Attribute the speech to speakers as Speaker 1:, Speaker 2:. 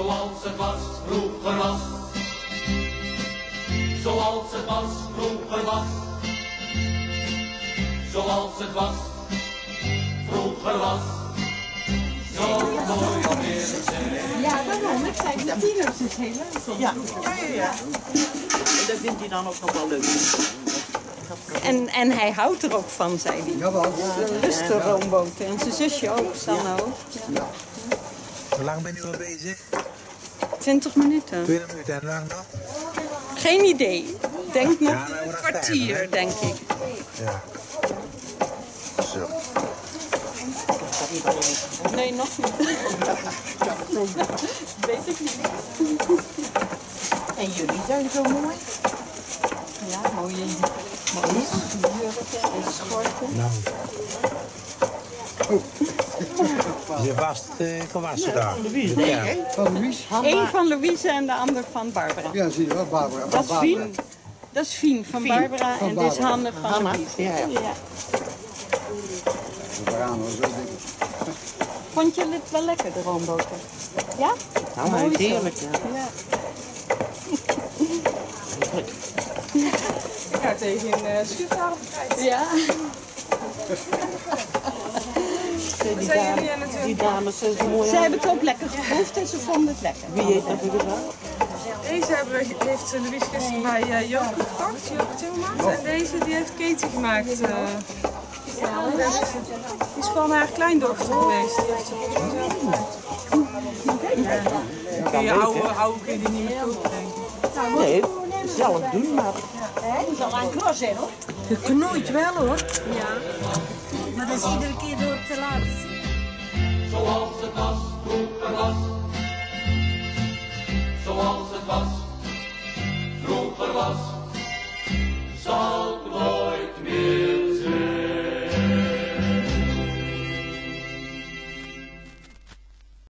Speaker 1: zoals het was, vroeger was. Zoals het was, vroeger was. Zoals het was, vroeger was. Zo mooi alweer zijn.
Speaker 2: Ja, waarom? Ik zei de tieners is heel leuk.
Speaker 3: Ja. En dat vindt hij dan ook nog wel leuk.
Speaker 2: En hij houdt er ook van, zei hij.
Speaker 4: Jawel.
Speaker 2: De lustenroomboten. En zijn zusje ook, Sanne ook. Ja.
Speaker 5: Hoe lang ben je al bezig?
Speaker 2: 20 minuten.
Speaker 5: 20 minuten, en hoe lang nog?
Speaker 2: Geen idee. Denk nog
Speaker 5: Ja, maar
Speaker 2: een
Speaker 5: we gaan
Speaker 2: kwartier,
Speaker 5: kijken,
Speaker 2: denk ik.
Speaker 5: Ja. Zo.
Speaker 2: Nee, nog niet. Weet ik niet.
Speaker 3: En jullie zijn zo mooi.
Speaker 2: Ja, mooie jurken en schorten.
Speaker 5: Nou. Je was gewassen daar.
Speaker 3: Louise, nee, hè?
Speaker 4: Van Louise?
Speaker 2: Eén van Louise en de ander van Barbara.
Speaker 4: Ja, zie je wel, Barbara.
Speaker 2: Dat is Fien. Dat is Fien van Barbara en dit is Hanne van
Speaker 3: Hanna.
Speaker 2: Louise.
Speaker 3: Ja, ja.
Speaker 2: Ja.
Speaker 4: Zo denk ik.
Speaker 2: Vond je het wel lekker, de roomboter? Ja?
Speaker 3: Nou,
Speaker 2: Mooi
Speaker 3: hij is
Speaker 2: zo.
Speaker 3: heerlijk, ja.
Speaker 2: Ja.
Speaker 6: Ik ga tegen een schuurtafel krijgen.
Speaker 2: Ja.
Speaker 3: Die dames zijn zo mooi.
Speaker 2: Ze hebben het ook lekker geproefd en ze vonden het lekker.
Speaker 3: Wie heeft dat gedaan?
Speaker 6: Deze heeft Louise gisteren bij Joke gekocht, Joke Timmermans. En deze die heeft Katie gemaakt. Die is van haar kleindochter geweest. Die heeft ze volgens mij zelf gemaakt. Ja. Kun je oude kun je die niet meer kopen, denk ik.
Speaker 3: Nee, zelf doen, maar...
Speaker 7: Dat zal een klas zijn, hoor.
Speaker 6: Je knoeit wel, hoor.
Speaker 7: Ja. Maar dat is iedere keer door te laten zien.
Speaker 1: Zoals het was, vroeger was. Zoals het was, vroeger was.